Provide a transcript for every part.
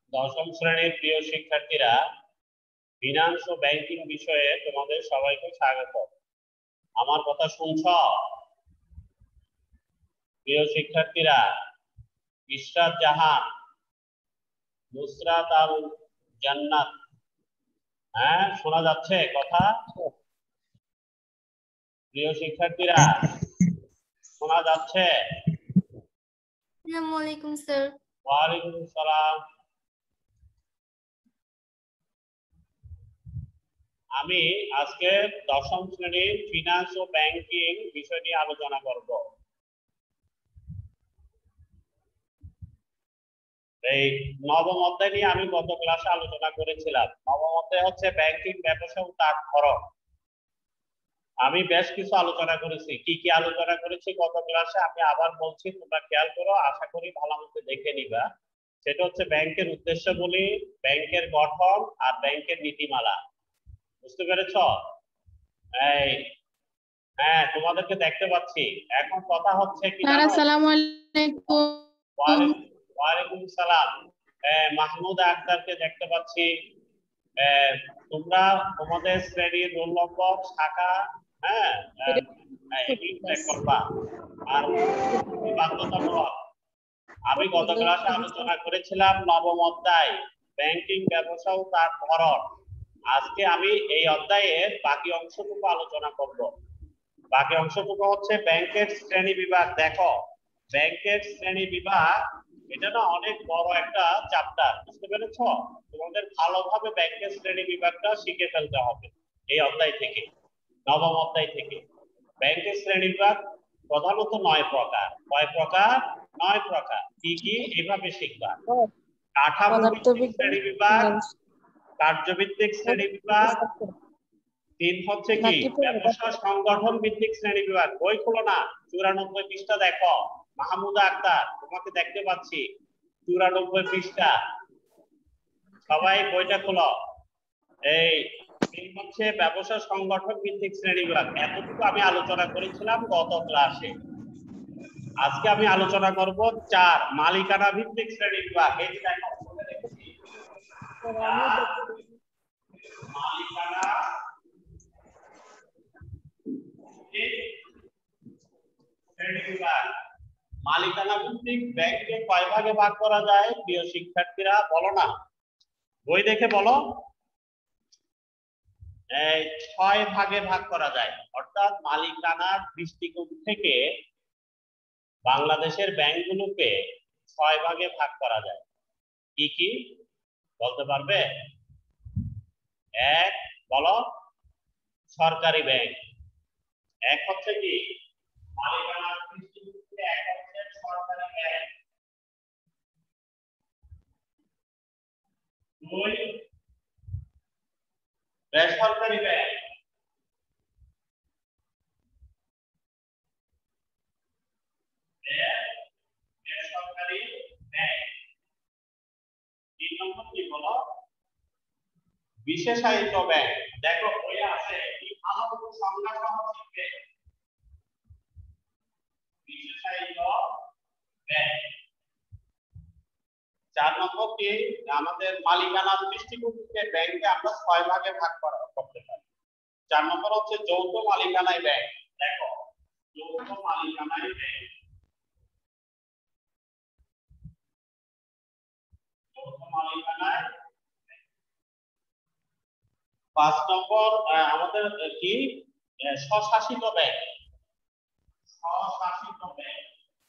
দশম শ্রেণীর প্রিয় শিক্ষার্থীরা, ফিনান্স ও ব্যাংকিং বিষয়ে তোমাদের সবাইকে স্বাগত। আমার কথা শুনছ? প্রিয় শিক্ষার্থীরা, ইশরাত জাহান, নুসরাত আল জান্নাত, হ্যাঁ শোনা যাচ্ছে কথা? প্রিয় শিক্ষার্থীরা, শোনা যাচ্ছে? আসসালামু আলাইকুম স্যার। ওয়ালাইকুম আসসালাম। আমি আজকে দশম শ্রেণীর ফিনান্স ও ব্যাংকিং বিষয় নিয়ে আলোচনা করব। এই নবম অধ্যায় নিয়ে আমি গত ক্লাসে আলোচনা করেছিলাম। নবম অধ্যায় হচ্ছে ব্যাংকিং ব্যবসা ও তার ধরন। আমি বেশ কিছু আলোচনা করেছি। কি কি আলোচনা করেছি গত ক্লাসে আমি আবার বলছি, তোমরা খেয়াল করো, আশা করি ভালো মতো দেখে নিবা। সেটা হচ্ছে ব্যাংকের উদ্দেশ্যগুলি, ব্যাংকের গঠন আর ব্যাংকের নীতিমালা। বুঝতে পেরেছ? এই হ্যাঁ, তোমাদেরকে দেখতে পাচ্ছি। এখন কথা হচ্ছে কি জানো? আসসালামু আলাইকুম। ওয়ালাইকুম সালাম। মাহমুদ আক্তারকে দেখতে পাচ্ছি। তোমরা তোমাদের শ্রেণীর রোল নম্বর, শাখা, হ্যাঁ এগুলি উল্লেখ করবা। আর বাধ্যতামূলক। আমি গত ক্লাসে আলোচনা করেছিলাম নবম অধ্যায় ব্যাংকিং ব্যবসা ও তার ধরন। আজকে আমি এই অধ্যায়ের বাকি অংশটুকু আলোচনা করব। বাকি অংশটুকু হচ্ছে ব্যাংকের শ্রেণী বিভাগ। দেখো, ব্যাংকের শ্রেণী বিভাগ এটা না অনেক বড় একটা চ্যাপ্টার। বুঝতে পেরেছো? তোমাদের ভালোভাবে ব্যাংকের শ্রেণী বিভাগটা শিখে ফেলতে হবে এই অধ্যায় থেকে, নবম অধ্যায় থেকে। ব্যাংকের শ্রেণী বিভাগ প্রধানত 9 প্রকার। কয় প্রকার? 9 প্রকার। কি কি? এইভাবে শিখবা। কাঠামো ভিত্তিক শ্রেণী বিভাগ, কার্যভিত্তিক শ্রেণী বিভাগ, 3 হচ্ছে কি ব্যবসা সংগঠন ভিত্তিক শ্রেণী বিভাগ। বই খুলো না, 94 পৃষ্ঠা দেখো। মাহমুদা আক্তার, তোমাকে দেখতে পাচ্ছি 94 পৃষ্ঠা। সবাই বইটা খুলো। এই 3 হচ্ছে ব্যবসা সংগঠন ভিত্তিক শ্রেণী বিভাগ। এতটুকু আমি আলোচনা করেছিলাম গত ক্লাসে। আজকে আমি আলোচনা করব 4 মালিকানা ভিত্তিক শ্রেণী বিভাগ। এই যে দেখো, মালিকানা শ্রেণী বিভাগ। মালিকানা ভিত্তিক ব্যাংককে কয় ভাগে ভাগ করা যায় প্রিয় শিক্ষার্থীরা? বলো না, বই দেখে বলো। 6 ভাগে ভাগ করা যায়। অর্থাৎ মালিকানার দৃষ্টিকোণ থেকে বাংলাদেশের ব্যাংকগুলোকে 6 ভাগে ভাগ করা যায়। কি কি বলতে পারবে? 1, বলো, সরকারি ব্যাংক। 1 হচ্ছে কি মালিকানার দৃষ্টিকোণ থেকে 1 হচ্ছে সরকারি ব্যাংক। 2, বেসরকারি ব্যাংক। 1, বেসরকারি ব্যাংক। 3 নম্বর কি বলো? বিশেষায়িত ব্যাংক। দেখো বইয়ে আছে, কি ভালো মতো সংজ্ঞা সহ শিখবে। বিশেষায়িত ব্যাংক। 4 নম্বর কি আমাদের মালিকানার দৃষ্টিকোণ থেকে ব্যাংকে আমরা 6 ভাগে ভাগ করতে পারি। 4 নম্বর হচ্ছে যৌথ মালিকানায় ব্যাংক। দেখো, যৌথ মালিকানায় ব্যাংক। যৌথ মালিকানায়। 5 নম্বর আমাদের কি স্বশাসিত ব্যাংক। স্বশাসিত ব্যাংক।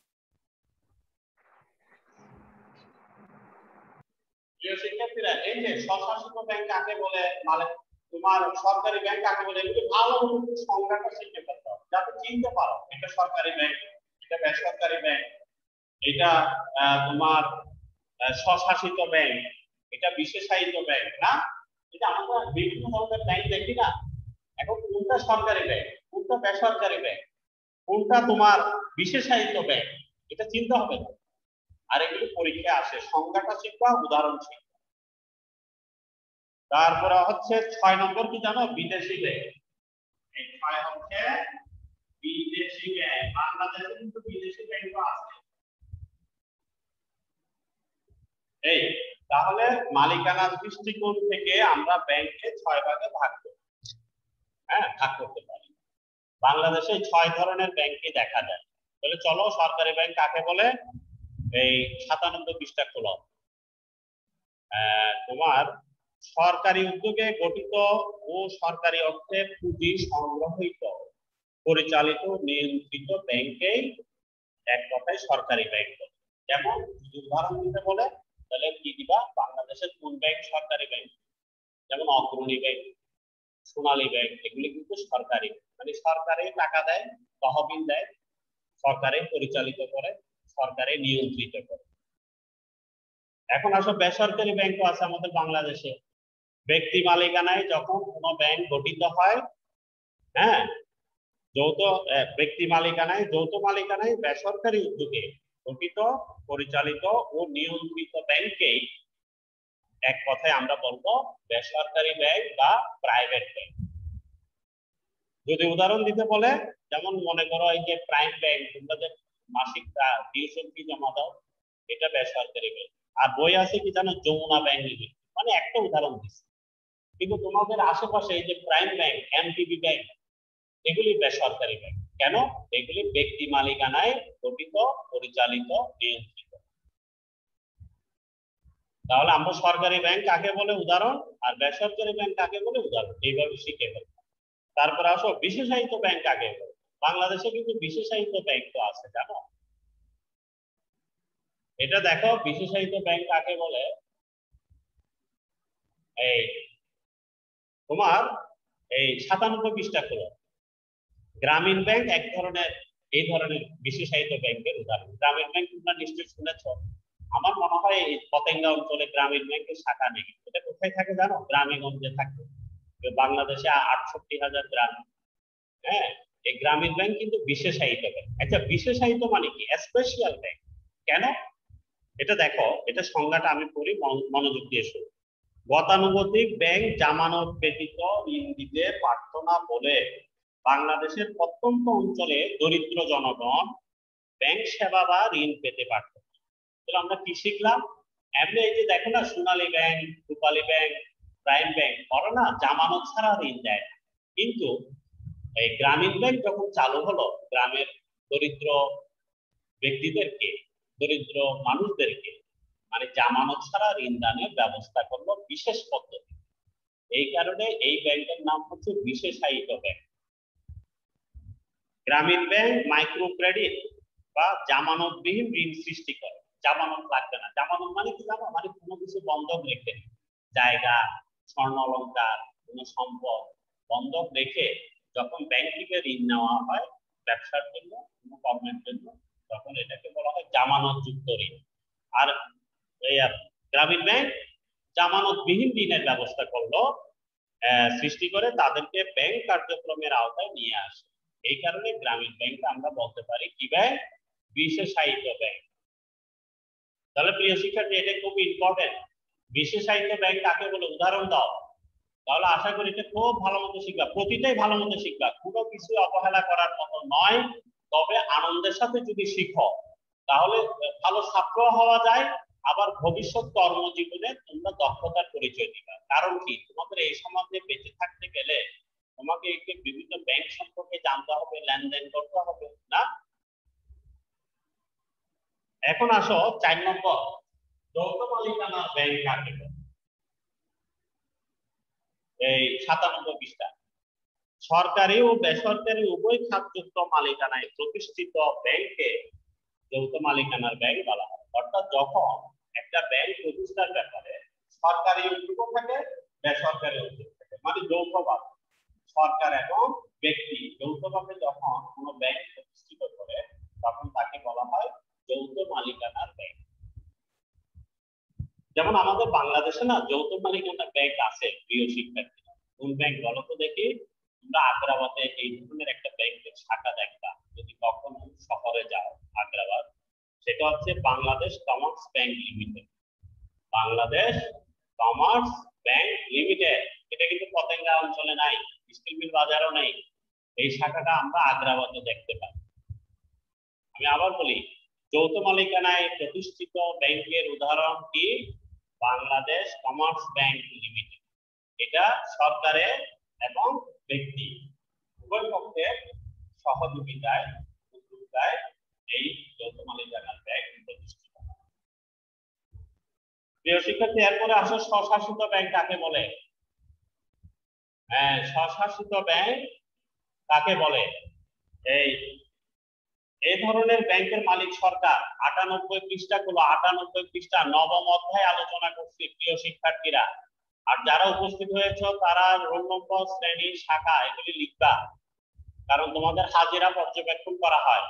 প্রিয় শিক্ষার্থীরা, এই যে স্বশাসিত ব্যাংক কাকে বলে, মানে তোমার সরকারি ব্যাংক কাকে বলে, এগুলো ভালো মতো সংজ্ঞাটা শিখতে পারতে হবে যাতে চিনতে পারো এটা সরকারি ব্যাংক, এটা বেসরকারি ব্যাংক, এটা তোমার স্বশাসিত ব্যাংক, এটা বিশেষায়িত ব্যাংক। না, এটা আমরা বিভিন্ন ধরনের ব্যাংক দেখি না। এখন কোনটা সরকারি ব্যাংক, কোনটা বেসরকারি ব্যাংক, কোনটা তোমার বিশেষায়িত ব্যাংক, এটা চিনতে হবে। আর এগুলো পরীক্ষায় আসে। সংজ্ঞাটা শিখবা, উদাহরণ শিখবা। তারপরে হচ্ছে 6 নম্বর কি জানো? বিদেশি ব্যাংক। এই 6 হচ্ছে বিদেশি ব্যাংক। বাংলাদেশে কিন্তু বিদেশি ব্যাংকও আছে। এই তাহলে মালিকানার দৃষ্টিকোণ থেকে আমরা ব্যাংকে 6 ভাগে ভাগ করি, হ্যাঁ ভাগ করতে পারি। বাংলাদেশে 6 ধরনের ব্যাংকে দেখা যায়। তাহলে চলো সরকারি ব্যাংক কাকে বলে, এই 97 পৃষ্ঠা খোলো। তোমার সরকারি উদ্যোগে গঠিত ও সরকারি অর্থে পুঁজি সংগ্রহিত, পরিচালিত, নিয়ন্ত্রিত ব্যাংকেই এক কথায় সরকারি ব্যাংক। যেমন উদাহরণ দিতে বলে তাহলে কি দিবা, বাংলাদেশের কোন ব্যাংক সরকারি ব্যাংক? যেমন অগ্রণী ব্যাংক, সোনালী ব্যাংক, এগুলি কিন্তু সরকারি, মানে সরকারে টাকা দেয়, তহবিল দেয়, সরকারে পরিচালিত করে, সরকারে নিয়ন্ত্রিত করে। এখন আসো বেসরকারি ব্যাংকও আছে আমাদের বাংলাদেশে। ব্যক্তি মালিকানায় যখন কোনো ব্যাংক গঠিত হয়, হ্যাঁ যৌথ ব্যক্তি মালিকানায়, যৌথ মালিকানায়, বেসরকারি উদ্যোগে গঠিত, পরিচালিত ও নিয়ন্ত্রিত ব্যাংকেই এক কথায় আমরা বলবো বেসরকারি ব্যাংক বা প্রাইভেট ব্যাংক। যদি উদাহরণ দিতে বলে, যেমন মনে করো এই যে প্রাইম ব্যাংক, তোমরা যে মাসিক টিউশন ফি জমা দাও, এটা বেসরকারি ব্যাংক। আর বই আছে কি জানো, যমুনা ব্যাংক লিমিটেড, মানে একটা উদাহরণ দিচ্ছি। কিন্তু তোমাদের আশেপাশে এই যে প্রাইম ব্যাংক, এমটিবি ব্যাংক, এগুলি বেসরকারি ব্যাংক। কেন? এগুলি ব্যক্তি মালিকানায় গঠিত, পরিচালিত, নিয়ন্ত্রিত। তাহলে আমরা সরকারি ব্যাংক কাকে বলে উদাহরণ, আর বেসরকারি ব্যাংক কাকে বলে উদাহরণ, এইভাবে শিখে ফেলবো। তারপর আসো বিশেষায়িত ব্যাংক কাকে বলে। বাংলাদেশে কিন্তু বিশেষায়িত ব্যাংক তো আছে, জানো? এটা দেখো বিশেষায়িত ব্যাংক কাকে বলে। এই তোমার এই 97 পৃষ্ঠা খোলো। গ্রামীণ ব্যাংক এক ধরনের, এই ধরনের বিশেষায়িত ব্যাংকের উদাহরণ। গ্রামীণ ব্যাংক তোমরা নিশ্চয়ই শুনেছ। আমার মনে হয় এই পতেঙ্গা অঞ্চলে গ্রামীণ ব্যাংকের শাখা নেই। এটা কোথায় থাকে জানো? গ্রামীণগঞ্জে থাকে। বাংলাদেশে 68,000 গ্রাম। হ্যাঁ, এই গ্রামীণ ব্যাংক কিন্তু বিশেষায়িত ব্যাংক। আচ্ছা, বিশেষায়িত মানে কি? Special bank. কেন? এটা দেখো, এটা সংজ্ঞাটা আমি পড়ি, মনোযোগ দিয়ে শুনো। গতানুগতিক ব্যাংক জামানত ব্যতীত ঋণ দিতে পারত না বলে বাংলাদেশের প্রত্যন্ত অঞ্চলে দরিদ্র জনগণ ব্যাংক সেবা বা ঋণ পেতে পারত। তাহলে আমরা কি শিখলাম? এমনি এই যে দেখো না, Sonali Bank, Rupali Bank, Prime Bank, ওরা না জামানত ছাড়া ঋণ দেয়। কিন্তু এই গ্রামীণ ব্যাংক যখন চালু হলো, গ্রামের দরিদ্র ব্যক্তিদেরকে, দরিদ্র মানুষদেরকে মানে জামানত ছাড়া ঋণ দানের ব্যবস্থা করলো বিশেষ পদ্ধতি। এই কারণে এই ব্যাংকের নাম হচ্ছে বিশেষায়িত ব্যাংক। গ্রামীণ ব্যাংক মাইক্রো ক্রেডিট বা জামানতবিহীন ঋণ সৃষ্টি করে। জামানত লাগবে না। জামানত মানে কি জানো? মানে কোনো কিছু বন্ধক রেখে, জায়গা, স্বর্ণ অলংকার, কোনো সম্পদ বন্ধক রেখে যখন ব্যাংক থেকে ঋণ নেওয়া হয় ব্যবসার জন্য, কোনো কর্মের জন্য, তখন এটাকে বলা হয় জামানত যুক্ত ঋণ। আর এই গ্রামীণ ব্যাংক জামানতবিহীন ঋণের ব্যবস্থা করলো, সৃষ্টি করে তাদেরকে ব্যাংক কার্যক্রমের আওতায় নিয়ে আসে। এই কারণে গ্রামীণ ব্যাংক আমরা বলতে পারি কি ব্যাংক? বিশেষায়িত ব্যাংক। তাহলে প্রিয় শিক্ষার্থী, এটা খুব ইম্পর্টেন্ট। বিশেষায়িত ব্যাংক কাকে বলে উদাহরণ দাও। তাহলে আশা করি এটা খুব ভালো মতো শিখবা, প্রতিটাই ভালো মতো শিখবা, কোনো কিছু অবহেলা করার মতো নয়। তবে আনন্দের সাথে যদি শিখো তাহলে ভালো ছাত্র হওয়া যায়, আবার ভবিষ্যৎ কর্মজীবনে তোমরা দক্ষতার পরিচয় দিবা। কারণ কি, তোমাদের এই সমাজে বেঁচে থাকতে গেলে তোমাকে একটি বিভিন্ন ব্যাংক সম্পর্কে জানতে হবে, লেনদেন করতে হবে না? এখন আসো 4 নম্বর, যৌথ মালিকানার ব্যাংক কাকে বলে। এই 97 পৃষ্ঠা। সরকারি ও বেসরকারি উভয় খাতযুক্ত মালিকানায় প্রতিষ্ঠিত ব্যাংকে যৌথ মালিকানার ব্যাংক বলা হয়। অর্থাৎ যখন একটা ব্যাংক প্রতিষ্ঠার ব্যাপারে সরকারি উদ্যোগ থাকে, বেসরকারি উদ্যোগ থাকে, মানে যৌথভাবে সরকার এবং ব্যক্তি যৌথভাবে যখন কোনো ব্যাংক প্রতিষ্ঠিত করে তখন তাকে বলা হয় যৌথ মালিকানার ব্যাংক। যেমন আমাদের বাংলাদেশে না যৌথ মালিকানার ব্যাংক আছে প্রিয় শিক্ষার্থীরা। কোন ব্যাংক বলো তো দেখি? তোমরা আগ্রাবাদে এই ধরনের একটা ব্যাংকের শাখা দেখবা যদি কখনো শহরে যাও আগ্রাবাদ। সেটা হচ্ছে Bangladesh Commerce Bank Limited. Bangladesh Commerce Bank Limited. এটা কিন্তু পতেঙ্গা অঞ্চলে নাই, স্টিল মিল বাজারও নেই। এই শাখাটা আমরা আগ্রাবাদে দেখতে পাই। আমি আবার বলি, যৌথ মালিকানায় প্রতিষ্ঠিত ব্যাংকের উদাহরণ কি? Bangladesh Commerce Bank Limited. এটা সরকারের এবং ব্যক্তি উভয় পক্ষের সহযোগিতায় উদ্যোগে এই যৌথ মালিকানার ব্যাংক প্রতিষ্ঠিত হয়। প্রিয় শিক্ষার্থী, এরপরে আসো স্বশাসিত ব্যাংক কাকে বলে। হ্যাঁ, স্বশাসিত ব্যাংক কাকে বলে? এই ধরনের ব্যাংকের মালিক সরকার। 98 পৃষ্ঠা গুলো, 98 পৃষ্ঠা নবম অধ্যায় আলোচনা করছি প্রিয় শিক্ষার্থীরা। আর যারা উপস্থিত হয়েছে তারা রোল নম্বর, শ্রেণী, শাখা এগুলি লিখবা, কারণ তোমাদের হাজিরা পর্যবেক্ষণ করা হয়।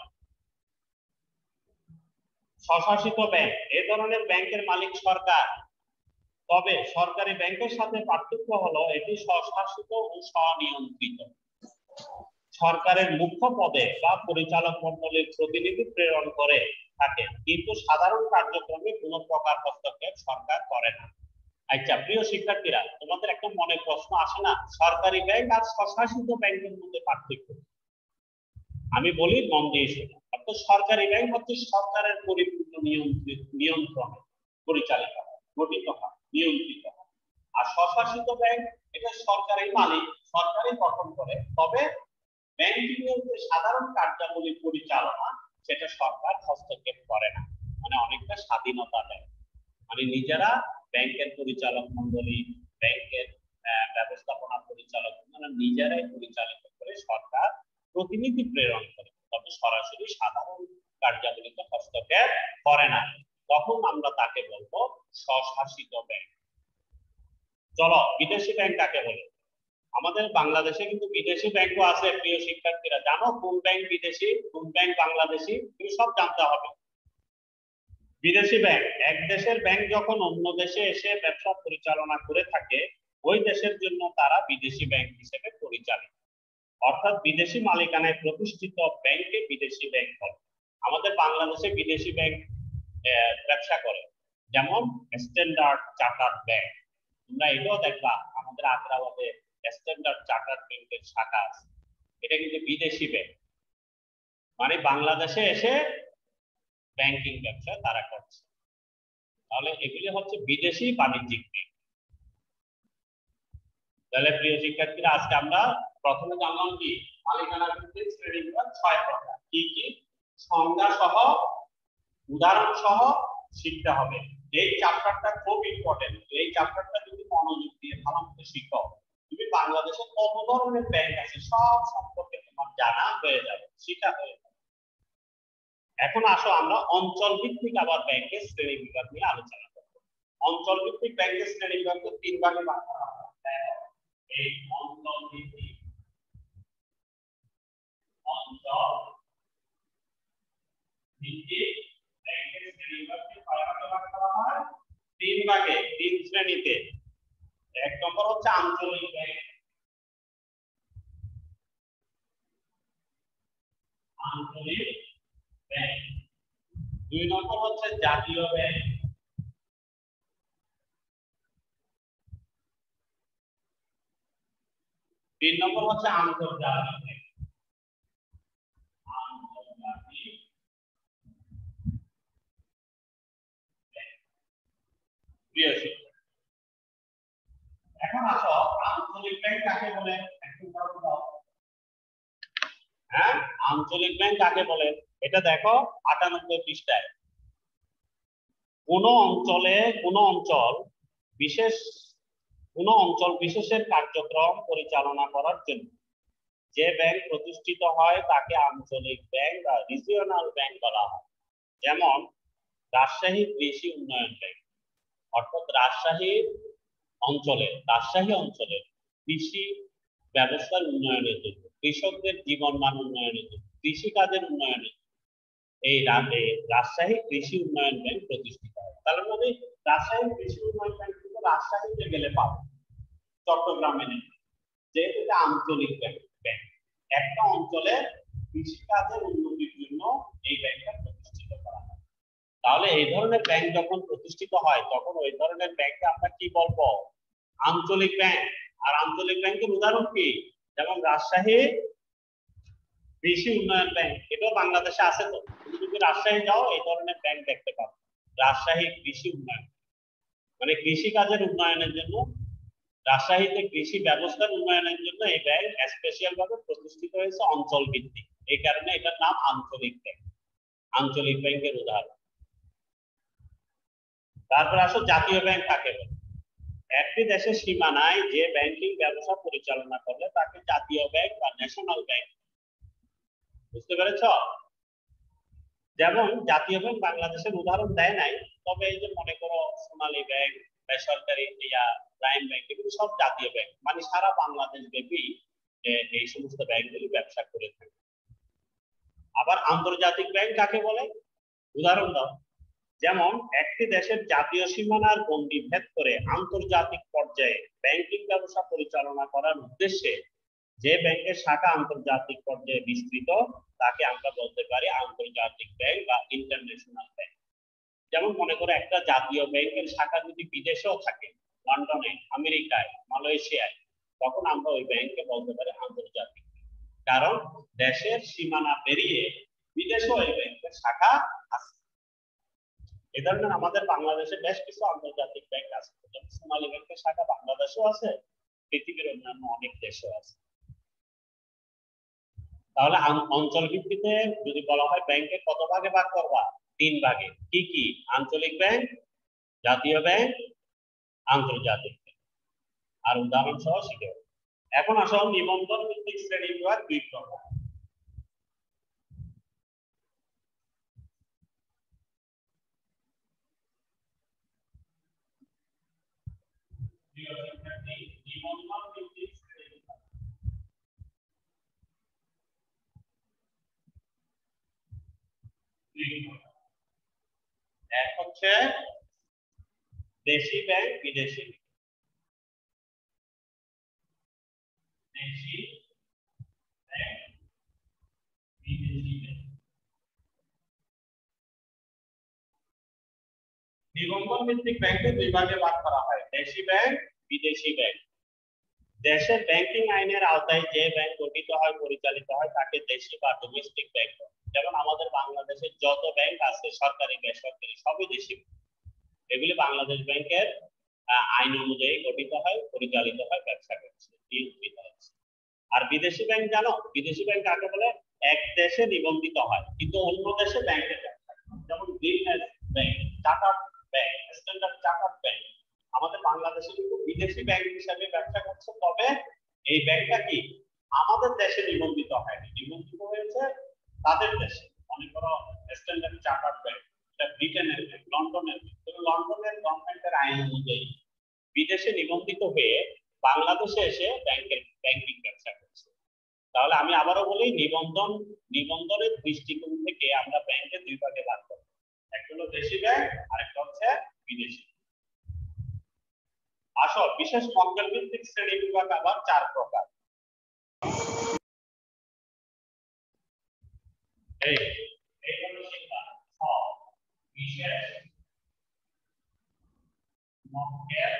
স্বশাসিত ব্যাংক, এই ধরনের ব্যাংকের মালিক সরকার। তবে সরকারি ব্যাংকের সাথে পার্থক্য হলো এটি স্বশাসিত ও স্বনিয়ন্ত্রিত। সরকারের মুখ্য পদে বা পরিচালক মণ্ডলীর প্রতিনিধি প্রেরণ করে থাকে, কিন্তু সাধারণ কার্যক্রমে কোনো প্রকার হস্তক্ষেপ সরকার করে না। আচ্ছা প্রিয় শিক্ষার্থীরা, তোমাদের একটা মনে প্রশ্ন আসে না, সরকারি ব্যাংক আর স্বশাসিত ব্যাংকের মধ্যে পার্থক্য? আমি বলি মন দিয়ে শোনো। অর্থাৎ সরকারি ব্যাংক হচ্ছে সরকারের পরিপূর্ণ নিয়ন্ত্রণে পরিচালিত হয়, গঠিত হয়, নিয়ন্ত্রিত হয়। আর স্বশাসিত ব্যাংক এটা সরকারি মালিক, সরকারি গঠন করে, তবে ব্যাংকিং এর যে সাধারণ কার্যাবলী পরিচালনা সেটা সরকার হস্তক্ষেপ করে না, মানে অনেকটা স্বাধীনতা দেয়। মানে নিজেরা ব্যাংকের পরিচালক মণ্ডলী, ব্যাংকের ব্যবস্থাপনা পরিচালক নিজেরাই পরিচালিত করে, সরকার প্রতিনিধি প্রেরণ করে, তবে সরাসরি সাধারণ কার্যাবলীতে হস্তক্ষেপ করে না। তখন আমরা তাকে বলবো স্বশাসিত ব্যাংক। চলো, বিদেশি ব্যাংক কাকে বলে? আমাদের বাংলাদেশে কিন্তু বিদেশি ব্যাংকও আছে প্রিয় শিক্ষার্থীরা। জানো কোন ব্যাংক বিদেশি, কোন ব্যাংক বাংলাদেশি? তুমি সব জানতে হবে। বিদেশি ব্যাংক, এক দেশের ব্যাংক যখন অন্য দেশে এসে ব্যবসা পরিচালনা করে থাকে, ওই দেশের জন্য তারা বিদেশি ব্যাংক হিসেবে পরিচালিত। অর্থাৎ বিদেশি মালিকানায় প্রতিষ্ঠিত ব্যাংকে বিদেশি ব্যাংক বলে। আমাদের বাংলাদেশে বিদেশি ব্যাংক ব্যবসা করে, যেমন স্ট্যান্ডার্ড চার্টার্ড ব্যাংক। তোমরা এটাও দেখবা আমাদের আগ্রাবাদে স্ট্যান্ডার্ড চার্টার্ড ব্যাংকের শাখা আছে। এটা কিন্তু বিদেশি ব্যাংক, মানে বাংলাদেশে এসে ব্যাংকিং ব্যবসা তারা করছে। তাহলে এগুলি হচ্ছে বিদেশি বাণিজ্যিক ব্যাংক। তাহলে প্রিয় শিক্ষার্থীরা, আজকে আমরা প্রথমে জানলাম কি মালিকানা ভিত্তিক শ্রেণীবিভাগ 6 প্রকার। কি কি সংজ্ঞা সহ উদাহরণ সহ শিখতে হবে। এই চ্যাপ্টারটা খুব ইম্পর্টেন্ট। এই চ্যাপ্টারটা যদি মনোযোগ দিয়ে ভালোমতো শিখো, তুমি বাংলাদেশে কত ধরনের ব্যাংক আছে সব সম্পর্কে তোমার জানা হয়ে যাবে, শিখা হয়ে যাবে। এখন আসো আমরা অঞ্চল ভিত্তিক আবার ব্যাংকের শ্রেণী বিভাগ নিয়ে আলোচনা করব। অঞ্চল ভিত্তিক ব্যাংকের শ্রেণী বিভাগকে 3 ভাগে ভাগ করা হয়। এই অঞ্চল ভিত্তিক ব্যাংকের শ্রেণী বিভাগকে কয় ভাগে ভাগ করা হয়? 3 ভাগে, 3 শ্রেণীতে। এক নম্বর হচ্ছে আঞ্চলিক ব্যাংক, আঞ্চলিক ব্যাংক। 2 নম্বর হচ্ছে জাতীয় ব্যাংক, 3 নম্বর হচ্ছে আন্তর্জাতিক ব্যাংক। আন্তর্জাতিক ব্যাংক। প্রিয় শিক্ষার্থী, এখন আসো আঞ্চলিক ব্যাংক কাকে বলে একটু দাও। হ্যাঁ, আঞ্চলিক ব্যাংক কাকে বলে এটা দেখো 98 পৃষ্ঠায়। কোন অঞ্চল বিশেষের কার্যক্রম পরিচালনা করার জন্য যে ব্যাংক প্রতিষ্ঠিত হয় তাকে আঞ্চলিক ব্যাংক বা রিজিওনাল ব্যাংক বলা হয়। যেমন রাজশাহী কৃষি উন্নয়ন ব্যাংক, অর্থাৎ রাজশাহী অঞ্চলে কৃষি ব্যবস্থার উন্নয়নের জন্য, কৃষকদের জীবন মান উন্নয়নের জন্য, কৃষিকাজের উন্নয়নের জন্য এই রাজশাহী কৃষি উন্নয়ন ব্যাংক প্রতিষ্ঠিত হয়। তার মানে রাজশাহী কৃষি উন্নয়ন ব্যাংক কিন্তু রাজশাহীতে গেলে পাবে, চট্টগ্রামে নেই, যেহেতু এটা আঞ্চলিক ব্যাংক। একটা অঞ্চলে কৃষিকাজের উন্নতির জন্য এই ব্যাংকটা প্রতিষ্ঠিত করা হয়। তাহলে এই ধরনের ব্যাংক যখন প্রতিষ্ঠিত হয় তখন ওই ধরনের ব্যাংককে আমরা কি বলবো? আঞ্চলিক ব্যাংক। আর আঞ্চলিক ব্যাংকের উদাহরণ কি? যেমন রাজশাহী কৃষি উন্নয়ন ব্যাংক, এটাও বাংলাদেশে আছে। তো তুমি যদি রাজশাহী যাও এই ধরনের ব্যাংক দেখতে পাবে, রাজশাহী কৃষি উন্নয়ন। মানে কৃষি কাজের উন্নয়নের জন্য, রাজশাহীতে কৃষি ব্যবস্থার উন্নয়নের জন্য এই ব্যাংক স্পেশাল ভাবে প্রতিষ্ঠিত হয়েছে অঞ্চল ভিত্তিক, এই কারণে এটার নাম আঞ্চলিক ব্যাংক। আঞ্চলিক ব্যাংকের উদাহরণ। তারপর আসো জাতীয় ব্যাংক কাকে বলে। একটি দেশের সীমানায় যে ব্যাংকিং ব্যবসা পরিচালনা করলে তাকে জাতীয় ব্যাংক বা ন্যাশনাল ব্যাংক। বুঝতে পেরেছ? যেমন জাতীয় ব্যাংক বাংলাদেশের উদাহরণ দেয় নাই, তবে এই যে মনে করো সোনালী ব্যাংক, বেসরকারি প্রাইম ব্যাংক, এগুলো সব জাতীয় ব্যাংক, মানে সারা বাংলাদেশ ব্যাপী এই সমস্ত ব্যাংকগুলি ব্যবসা করে থাকে। আবার আন্তর্জাতিক ব্যাংক কাকে বলে, উদাহরণ দাও। যেমন একটি দেশের জাতীয় সীমানার গণ্ডি ভেদ করে আন্তর্জাতিক পর্যায়ে ব্যাংকিং ব্যবসা পরিচালনা করার উদ্দেশ্যে যে ব্যাংকের শাখা আন্তর্জাতিক পর্যায়ে বিস্তৃত তাকে আমরা বলতে পারি আন্তর্জাতিক ব্যাংক বা ইন্টারন্যাশনাল ব্যাংক। যেমন মনে করো একটা জাতীয় ব্যাংকের শাখা যদি বিদেশেও থাকে, লন্ডনে, আমেরিকায়, মালয়েশিয়ায়, তখন আমরা ওই ব্যাংককে বলতে পারি আন্তর্জাতিক। কারণ দেশের সীমানা পেরিয়ে বিদেশেও এই ব্যাংকের শাখা আছে। এই ধরনের আমাদের বাংলাদেশে বেশ কিছু আন্তর্জাতিক ব্যাংক আছে, যেমন সোনালী ব্যাংকের শাখা বাংলাদেশেও আছে, পৃথিবীর অন্যান্য অনেক দেশেও আছে। তাহলে অঞ্চল ভিত্তিতে যদি বলা হয় ব্যাংকে কত ভাগে ভাগ করবা, 3 ভাগে। কি কি? আঞ্চলিক ব্যাংক, জাতীয় ব্যাংক, আন্তর্জাতিক ব্যাংক। আর উদাহরণ সহ শিখে। এখন আসো নিবন্ধন ভিত্তিক শ্রেণী বিভাগ 2 প্রকার। নিবন্ধন ভিত্তিক শ্রেণী বিভাগ। এক হচ্ছে দেশি ব্যাংক, বিদেশি ব্যাংক। দেশি ব্যাংক, বিদেশি ব্যাংক। নিবন্ধন ভিত্তিক ব্যাংকে 2 ভাগে ভাগ করা হয়, দেশি ব্যাংক, বিদেশি ব্যাংক। দেশের ব্যাংকিং আইনের আওতায় যে ব্যাংক গঠিত হয়, পরিচালিত হয় তাকে দেশি বা ডোমেস্টিক ব্যাংক বলে। যেমন আমাদের বাংলাদেশে যত ব্যাংক আছে, সরকারি বেসরকারি সবই দেশি। এগুলি বাংলাদেশ ব্যাংকের আইন অনুযায়ী গঠিত হয়, পরিচালিত হয়, ব্যবসা করছে, নিয়ন্ত্রিত হচ্ছে। আর বিদেশি ব্যাংক জানো, বিদেশি ব্যাংক কাকে বলে? এক দেশে নিবন্ধিত হয় কিন্তু অন্য দেশে ব্যাংকের ব্যবসা। যেমন business bank, chartered bank, Standard Chartered Bank আমাদের বাংলাদেশে কিন্তু বিদেশি ব্যাংক হিসেবে ব্যবসা করছে, তবে এই ব্যাংকটা কি আমাদের দেশে নিবন্ধিত হয়নি, নিবন্ধিত হয়েছে তাদের দেশে। মনে করো স্ট্যান্ডার্ড চার্টার্ড ব্যাংক, এটা ব্রিটেনের ব্যাংক, লন্ডনের ব্যাংক। লন্ডনের গভর্নমেন্টের আইন অনুযায়ী বিদেশে নিবন্ধিত হয়ে বাংলাদেশে এসে ব্যাংকিং ব্যবসা করছে। তাহলে আমি আবারও বলি, নিবন্ধনের দৃষ্টিকোণ থেকে আমরা ব্যাংকে 2 ভাগে ভাগ করব, একটা হলো দেশি ব্যাংক আর একটা হচ্ছে বিদেশি। আসো বিশেষ মক্কেল ভিত্তিক শ্রেণী বিভাগ আবার 4 প্রকার। এই হলো শিক্ষা বিশেষ মক্কেল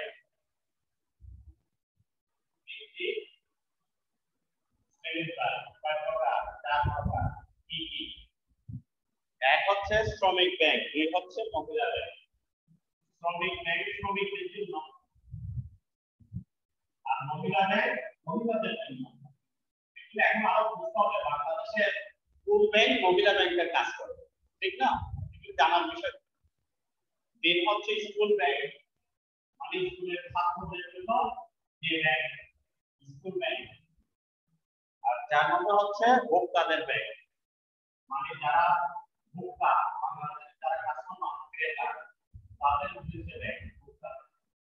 ভিত্তিক শ্রেণী বিভাগ। 4 প্রকার। কি কি? এক হচ্ছে শ্রমিক ব্যাংক, 2 হচ্ছে মহিলা ব্যাংক। শ্রমিক ব্যাংক শ্রমিকদের জন্য, আর মহিলা ব্যাংক মহিলাদের জন্য। এখন আরো বুঝতে হবে বাংলাদেশে কোন ব্যাংক মহিলা ব্যাংকের কাজ করে, ঠিক না? এগুলো জানার বিষয়। 3 হচ্ছে স্কুল ব্যাংক, মানে স্কুলের ছাত্রদের জন্য যে ব্যাংক, স্কুল ব্যাংক। আর 4 নম্বর হচ্ছে ভোক্তাদের ব্যাংক, মানে যারা ভোক্তা, বাংলাদেশের যারা কাস্টমার, ক্রেতা, তাদের উদ্দেশ্যে ব্যাংক ভোক্তা।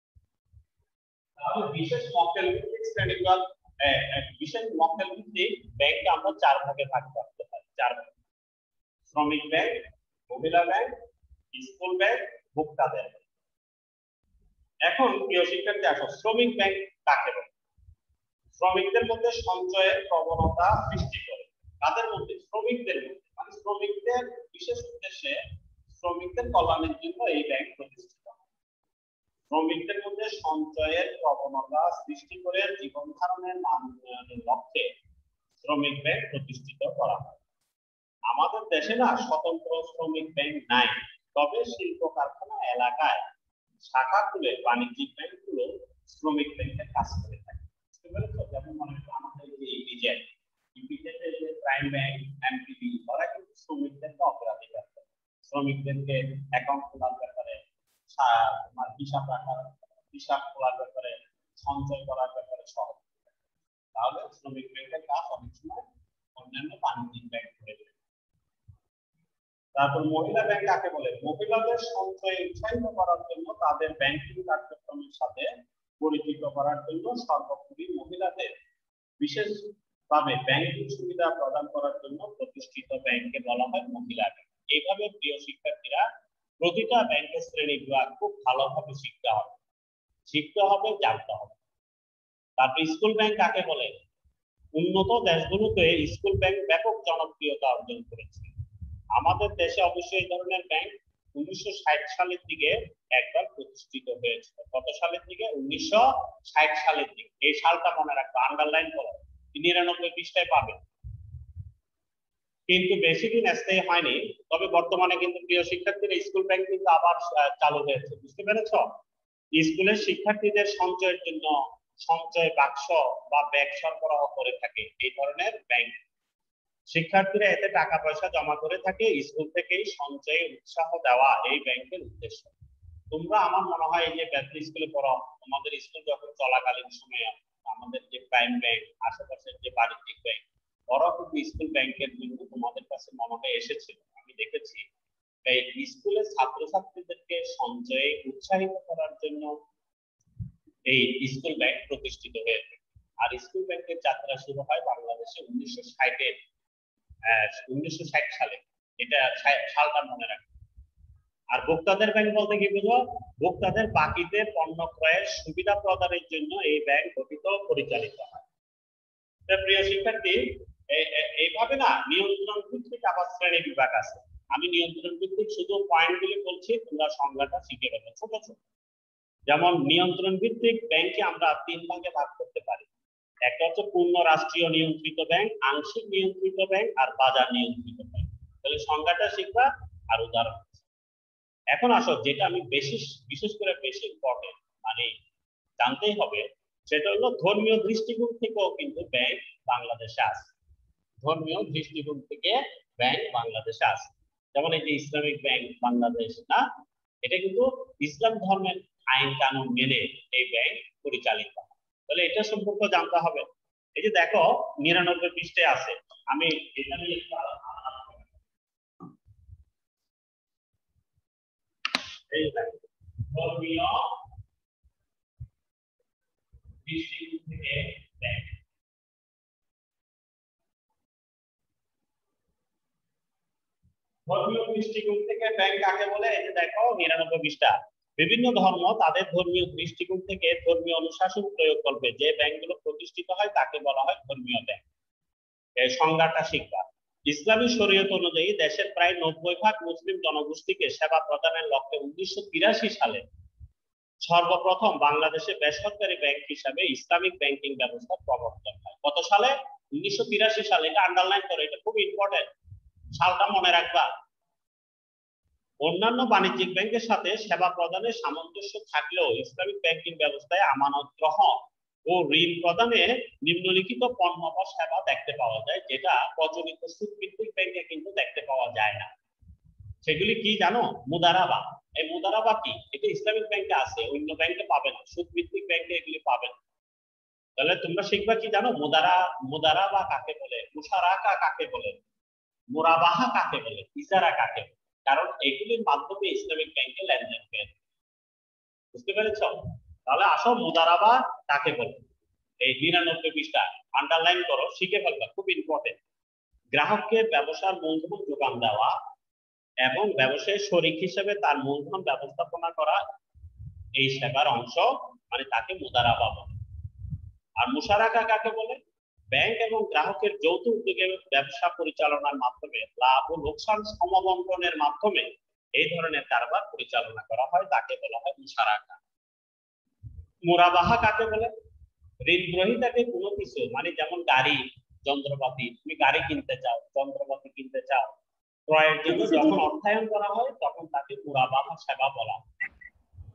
তাহলে বিশেষ মক্কেল ভিত্তিক শ্রেণী বিভাগ, বিশেষ মক্কেল ভিত্তিক ব্যাংককে আমরা 4 ভাগে ভাগ করতে পারি। 4 ভাগ: শ্রমিক ব্যাংক, মহিলা ব্যাংক, স্কুল ব্যাংক, ভোক্তাদের ব্যাংক। এখন প্রিয় শিক্ষার্থী, আসো শ্রমিক ব্যাংক কাকে বলে? শ্রমিকদের মধ্যে সঞ্চয়ের প্রবণতা সৃষ্টি করে। তাদের মধ্যে? শ্রমিকদের মধ্যে, মানে শ্রমিকদের বিশেষ উদ্দেশ্যে, শ্রমিকদের কল্যাণের জন্য এই ব্যাংক প্রতিষ্ঠিত। শ্রমিকদের মধ্যে সঞ্চয়ের প্রবণতা সৃষ্টি করে জীবন ধারণের মান উন্নয়নের লক্ষ্যে শ্রমিক ব্যাংক প্রতিষ্ঠিত করা হয়। আমাদের দেশে না স্বতন্ত্র শ্রমিক ব্যাংক নাই, তবে শিল্প কারখানা এলাকায় শাখা খুলে বাণিজ্যিক ব্যাংকগুলো শ্রমিক ব্যাংকের কাজ করে থাকে। বুঝতে পেরেছো? যেমন মনে করো আমাদের যে ইপিজেড, ইপিজেডের যে প্রাইম ব্যাংক, এমপিবি, ওরা কিন্তু শ্রমিকদেরকে অগ্রাধিকার দেয়। শ্রমিকদেরকে অ্যাকাউন্ট খোলার ব্যাপারে, তোমার হিসাব খোলার ব্যাপারে, সঞ্চয় করার ব্যাপারে সহজ। তাহলে শ্রমিক ব্যাংকের কাজ অনেক সময় অন্যান্য বাণিজ্যিক ব্যাংক করে দেয়। তারপর মহিলা ব্যাংক কাকে বলে? মহিলাদের সঞ্চয় উৎসাহিত করার জন্য তাদের ব্যাংকিং কার্যক্রমের সাথে পরিচিত করার জন্য সর্বোপরি মহিলাদের বিশেষভাবে ব্যাংকিং সুবিধা প্রদান করার জন্য প্রতিষ্ঠিত ব্যাংককে বলা হয় মহিলা ব্যাংক। এইভাবে প্রিয় শিক্ষার্থীরা, প্রতিটা ব্যাংকের শ্রেণী বিভাগ খুব ভালোভাবে শিখতে হবে, জানতে হবে। তারপর স্কুল ব্যাংক কাকে বলে? উন্নত দেশগুলোতে স্কুল ব্যাংক ব্যাপক জনপ্রিয়তা অর্জন করেছে। আমাদের দেশে অবশ্যই এই ধরনের ব্যাংক 1960 সালের দিকে একবার প্রতিষ্ঠিত হয়েছিল। কত সালের দিকে? 1960 সালের দিকে। এই সালটা মনে রাখবে, আন্ডারলাইন করো, 99 পৃষ্ঠায় পাবে। কিন্তু বেশি দিন স্থায়ী হয়নি। তবে বর্তমানে কিন্তু প্রিয় শিক্ষার্থীরা স্কুল ব্যাংক কিন্তু আবার চালু হয়েছে। বুঝতে পেরেছ? স্কুলের শিক্ষার্থীদের সঞ্চয়ের জন্য সঞ্চয় বাক্স বা ব্যাগ সরবরাহ করে থাকে এই ধরনের ব্যাংক। শিক্ষার্থীরা এতে টাকা পয়সা জমা করে থাকে। স্কুল থেকেই সঞ্চয়ে উৎসাহ দেওয়া এই ব্যাংকের উদ্দেশ্য। তোমরা আমার মনে হয় এই যে ব্যাংক স্কুলে পড়ো, তোমাদের স্কুল যখন চলাকালীন সময়ে আমাদের যে প্রাইম ব্যাংক, আশেপাশের যে বাণিজ্যিক ব্যাংক, ওরা কিন্তু স্কুল ব্যাংকের জন্য তোমাদের কাছে মনে হয় এসেছিল। আমি দেখেছি এই স্কুলের ছাত্রছাত্রীদেরকে সঞ্চয়ে উৎসাহিত করার জন্য এই স্কুল ব্যাংক প্রতিষ্ঠিত হয়েছে। আর স্কুল ব্যাংকের যাত্রা শুরু হয় বাংলাদেশে 1960 সালে। এটা সালটা মনে রাখবে। আর ভোক্তাদের ব্যাংক বলতে কি বুঝো? ভোক্তাদের বাকিতে পণ্য ক্রয়ের সুবিধা প্রদানের জন্য এই ব্যাংক গঠিত পরিচালিত হয়। প্রিয় শিক্ষার্থী, এইভাবে না নিয়ন্ত্রণ ভিত্তিক আবার শ্রেণী বিভাগ আছে। আমি নিয়ন্ত্রণ ভিত্তিক শুধু পয়েন্টগুলি বলছি, তোমরা সংজ্ঞাটা শিখে নেবে ছোট ছোট। যেমন নিয়ন্ত্রণ ভিত্তিক ব্যাংকে আমরা 3 ভাগে ভাগ করতে পারি। একটা হচ্ছে পূর্ণ রাষ্ট্রীয় নিয়ন্ত্রিত ব্যাংক, আংশিক নিয়ন্ত্রিত ব্যাংক আর বাজার নিয়ন্ত্রিত ব্যাংক। তাহলে সংজ্ঞাটা শিখবা আর উদাহরণ। এখন আসো, যেটা আমি বিশেষ করে বেশি ইম্পর্টেন্ট মানে জানতেই হবে, সেটা হলো ধর্মীয় দৃষ্টিকোণ থেকেও কিন্তু ব্যাংক বাংলাদেশে আছে। ধর্মীয় দৃষ্টিকোণ থেকে ব্যাংক বাংলাদেশে আছে। যেমন এই যে ইসলামিক ব্যাংক বাংলাদেশ, না, এটা কিন্তু ইসলাম ধর্মের আইন কানুন মেনে এই ব্যাংক পরিচালিত হয়। তাহলে এটা সম্পর্কে জানতে হবে। এই যে দেখো 99 পৃষ্ঠায় আছে, আমি এটা নিয়ে ধর্মীয় দৃষ্টিকোণ থেকে ব্যাংক। ধর্মীয় দৃষ্টিকোণ থেকে ব্যাংক কাকে বলে? এই যে দেখো 99 পৃষ্ঠা। বিভিন্ন ধর্ম তাদের ধর্মীয় দৃষ্টিকোণ থেকে ধর্মীয় অনুশাসন প্রয়োগ করবে যে ব্যাংকগুলো প্রতিষ্ঠিত হয় তাকে বলা হয় ধর্মীয় ব্যাংক। এই সংজ্ঞাটা শিক্ষা। ইসলামী শরীয়ত অনুযায়ী দেশের প্রায় 90% মুসলিম জনগোষ্ঠীকে সেবা প্রদানের লক্ষ্যে 1983 সালে সর্বপ্রথম বাংলাদেশে বেসরকারি ব্যাংক হিসাবে ইসলামিক ব্যাংকিং ব্যবস্থা প্রবর্তন হয়। কত সালে? 1983 সালে। এটা আন্ডারলাইন করো, এটা খুব ইম্পর্টেন্ট, সালটা মনে রাখবা। অন্যান্য বাণিজ্যিক ব্যাংকের সাথে সেবা প্রদানের সামঞ্জস্য থাকলেও ইসলামিক ব্যাংকিং ব্যবস্থায় আমানত গ্রহণ ও ঋণ প্রদানে নিম্নলিখিত পণ্য বা সেবা দেখতে পাওয়া যায়, যেটা প্রচলিত সুদভিত্তিক ব্যাংকে কিন্তু দেখতে পাওয়া যায় না। সেগুলি কি জানো? মুদারাবা। এই মুদারাবা কি? এটা ইসলামিক ব্যাংকে আছে, অন্য ব্যাংকে পাবে না, সুদভিত্তিক ব্যাংকে এগুলি পাবে না। তাহলে তোমরা শিখবা কি জানো? মুদারাবা কাকে বলে, মুশারাকা কাকে বলে, মুরাবাহা কাকে বলে, ইজারা কাকে বলে। কারণ এগুলির মাধ্যমে ইসলামিক ব্যাংকে লেনদেন হয়। বুঝতে পেরেছ? তাহলে আসো মুদারাবা কাকে বলে। এই 99 পৃষ্ঠা আন্ডারলাইন করো, শিখে ফেলবা, খুব ইম্পর্টেন্ট। গ্রাহককে ব্যবসার মূলধন যোগান দেওয়া এবং ব্যবসায়ের শরিক হিসেবে তার মূলধন ব্যবস্থাপনা করা এই সেবার অংশ, মানে তাকে মুদারাবা বলে। আর মুশারাকা কাকে বলে? ব্যাংক এবং গ্রাহকের যৌথ উদ্যোগে ব্যবসা পরিচালনার মাধ্যমে লাভ ও লোকসান সমবন্টনের মাধ্যমে এই ধরনের কারবার পরিচালনা করা হয়, তাকে বলা হয় মুশারাকা। মুরাবাহা কাকে বলে? ঋণ গ্রহীতাকে কোনো কিছু, মানে যেমন গাড়ি, যন্ত্রপাতি, তুমি গাড়ি কিনতে চাও, যন্ত্রপাতি কিনতে চাও, ক্রয়ের জন্য যখন অর্থায়ন করা হয় তখন তাকে মুরাবাহা সেবা বলা হয়।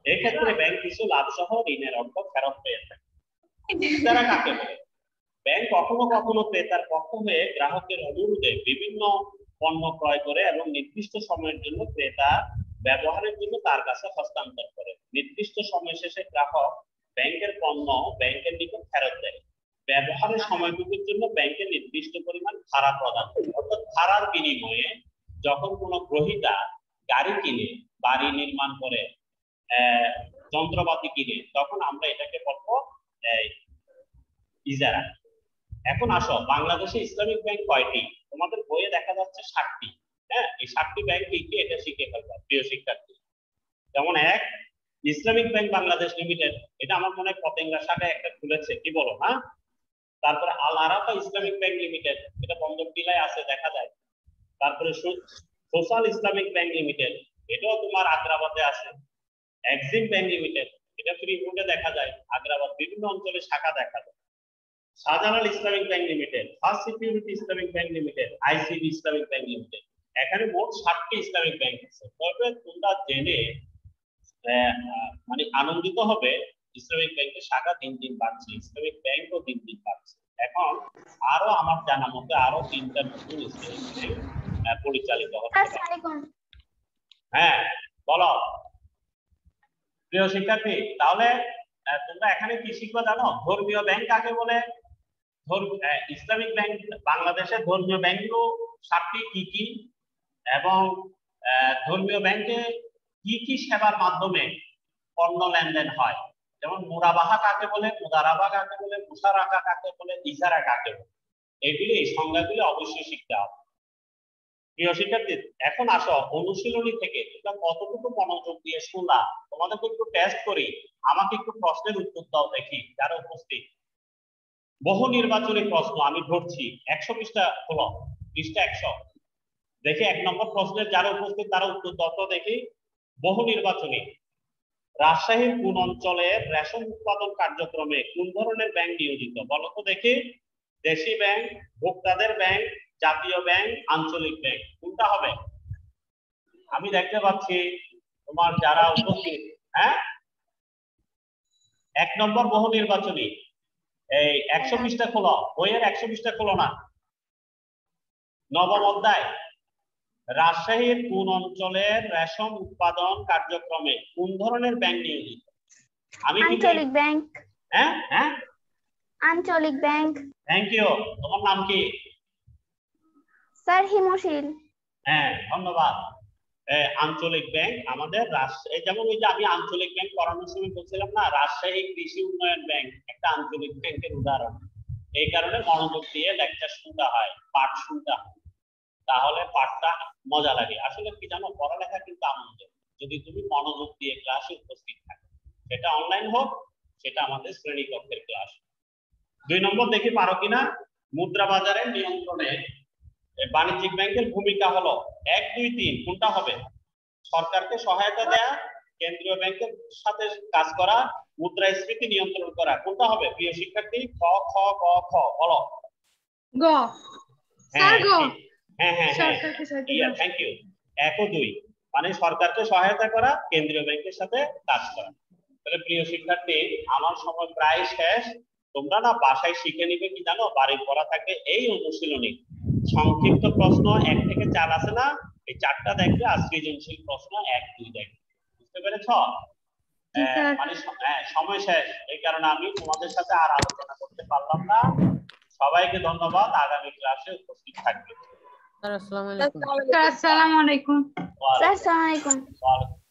এক্ষেত্রে ব্যাংক কিছু লাভ সহ ঋণের অর্থ ফেরত পেয়ে থাকে। ইজারা কাকে বলে? ব্যাংক কখনো কখনো ক্রেতার পক্ষ হয়ে গ্রাহকের অনুরোধে বিভিন্ন পণ্য ক্রয় করে এবং নির্দিষ্ট সময়ের জন্য ক্রেতা ব্যবহারের জন্য তার কাছে হস্তান্তর করে। নির্দিষ্ট সময় শেষে গ্রাহক ব্যাংকের পণ্য ব্যাংকের নিকট ফেরত দেয়। ব্যবহারের সময়টুকুর জন্য ব্যাংকের নির্দিষ্ট পরিমাণ ভাড়া প্রদান করে। অর্থাৎ ভাড়ার বিনিময়ে যখন কোনো গ্রহীতা গাড়ি কিনে, বাড়ি নির্মাণ করে, যন্ত্রপাতি কিনে, তখন আমরা এটাকে বলবো ইজারা। এখন আসো, বাংলাদেশে ইসলামিক ব্যাংক কয়টি? তোমাদের বইয়ে দেখা যাচ্ছে 7টি। হ্যাঁ, এই 7টি ব্যাংক কি এটা শিখে ফেলবা প্রিয় শিক্ষার্থী। যেমন এক, ইসলামিক ব্যাংক বাংলাদেশ লিমিটেড, এটা আমার মনে হয় পতেঙ্গা শাখায় একটা খুলেছে, কি বলো? হ্যাঁ। তারপরে Al Arafah Islamic Bank Limited, এটা বন্দর টিলায় আছে, দেখা যায়। তারপরে সোশ্যাল ইসলামিক ব্যাংক লিমিটেড, এটাও তোমার আগ্রাবাদে আছে। এক্সিম ব্যাংক লিমিটেড, এটা ফ্রিপুরে দেখা যায়, আগ্রাবাদ বিভিন্ন অঞ্চলে শাখা দেখা যায়। Shahjalal Islamic Bank Limited, first security Islamic Bank Limited, ICB Islamic Bank Limited. এখানে মোট 7টি ইসলামিক ব্যাংক আছে। তবে তোমরা জেনে মানে আনন্দিত হবে, ইসলামিক ব্যাংকের শাখা দিন দিন বাড়ছে, ইসলামিক ব্যাংকও দিন দিন বাড়ছে। এখন আরো আমার জানা মতে আরো 3টা নতুন ইসলামিক ব্যাংক পরিচালিত হচ্ছে। হ্যাঁ, বলো প্রিয় শিক্ষার্থী। তাহলে তোমরা এখানে কি শিখবে জানো? ধর্মীয় ব্যাংক কাকে বলে? ইসলামিক ব্যাংক বাংলাদেশের ধর্মীয় ব্যাংকগুলো 7টি কি কি, এবং ধর্মীয় ব্যাংকে কি কি সেবার মাধ্যমে পণ্য লেনদেন হয়। যেমন মুরাবাহা কাকে বলে, মুদারাবা কাকে বলে, মুশারাকা কাকে বলে, ইজারা কাকে বলে, এগুলি এই সংজ্ঞাগুলি অবশ্যই শিখতে হবে প্রিয় শিক্ষার্থী। এখন আসো, অনুশীলনী থেকে তোমরা কতটুকু মনোযোগ দিয়ে শুনলা, তোমাদেরকে একটু টেস্ট করি। আমাকে একটু প্রশ্নের উত্তর দাও দেখি যারা উপস্থিত। বহু নির্বাচনী প্রশ্ন আমি ধরছি, 100 পৃষ্ঠা হলো, পৃষ্ঠা 100। দেখি 1 নম্বর প্রশ্নের যারা উপস্থিত তারা উত্তর দাও তো দেখি। বহু নির্বাচনী, রাজশাহীর কোন অঞ্চলের রেশন উৎপাদন কার্যক্রমে কোন ধরনের ব্যাংক নিয়োজিত? বলো তো দেখি। দেশি ব্যাংক, ভোক্তাদের ব্যাংক, জাতীয় ব্যাংক, আঞ্চলিক ব্যাংক, কোনটা হবে? আমি দেখতে পাচ্ছি তোমার যারা উপস্থিত, হ্যাঁ 1 নম্বর বহু নির্বাচনী। এই 100 পৃষ্ঠা খোলো, বইয়ের 100 পৃষ্ঠা খোলো না। নবম অধ্যায়, রাজশাহীর কোন অঞ্চলের রেশন উৎপাদন কার্যক্রমে কোন ধরনের ব্যাংক নিয়োজিত? আমি আঞ্চলিক ব্যাংক। হ্যাঁ হ্যাঁ, আঞ্চলিক ব্যাংক। Thank you. তোমার নাম কি? স্যার হিমশীল। হ্যাঁ, ধন্যবাদ। আঞ্চলিক ব্যাংক আমাদের রাজশাহী, যেমন ওই যে আমি আঞ্চলিক ব্যাংক পড়ানোর সময় বলছিলাম না, রাজশাহী কৃষি উন্নয়ন ব্যাংক একটা আঞ্চলিক ব্যাংকের উদাহরণ। এই কারণে মনোযোগ দিয়ে লেকচার শুনতে হয়, পাঠ শুনতে হয়, তাহলে পাঠটা মজা লাগে। আসলে কি জানো, পড়ালেখা কিন্তু আনন্দ, যদি তুমি মনোযোগ দিয়ে ক্লাসে উপস্থিত থাকো, সেটা অনলাইন হোক, সেটা আমাদের শ্রেণীকক্ষের ক্লাস। 2 নম্বর দেখি পারো কিনা। মুদ্রা বাজারের নিয়ন্ত্রণে বাণিজ্যিক ব্যাংকের ভূমিকা হলো 1, 2, 3, কোনটা হবে? সরকারকে সহায়তা দেয়া, কেন্দ্রীয় ব্যাংকের সাথে কাজ করা, মুদ্রাস্ফীতি নিয়ন্ত্রণ করা, কোনটা হবে প্রিয় শিক্ষার্থী? খ, খ, ক, খ, বলো। গ। স্যার গ। হ্যাঁ হ্যাঁ হ্যাঁ, থ্যাংক ইউ। 1 ও 2 মানে সরকারকে সহায়তা করা, কেন্দ্রীয় ব্যাংকের সাথে কাজ করা। তাহলে প্রিয় শিক্ষার্থী, আমার সময় প্রায় শেষ। তোমরা না বাসায় শিখে নিবে কি জানো, বাড়ির পড়া থাকে এই অনুশীলনী সংক্ষিপ্ত প্রশ্ন 1 থেকে 4 আছে না, এই 4টা দেখবে, আর সৃজনশীল প্রশ্ন 1, 2 দেখবে। বুঝতে পেরেছ? মানে সময় শেষ, এই কারণে আমি তোমাদের সাথে আর আলোচনা করতে পারলাম না। সবাইকে ধন্যবাদ, আগামী ক্লাসে উপস্থিত থাকবে। আসসালামু আলাইকুম। আসসালামু আলাইকুম।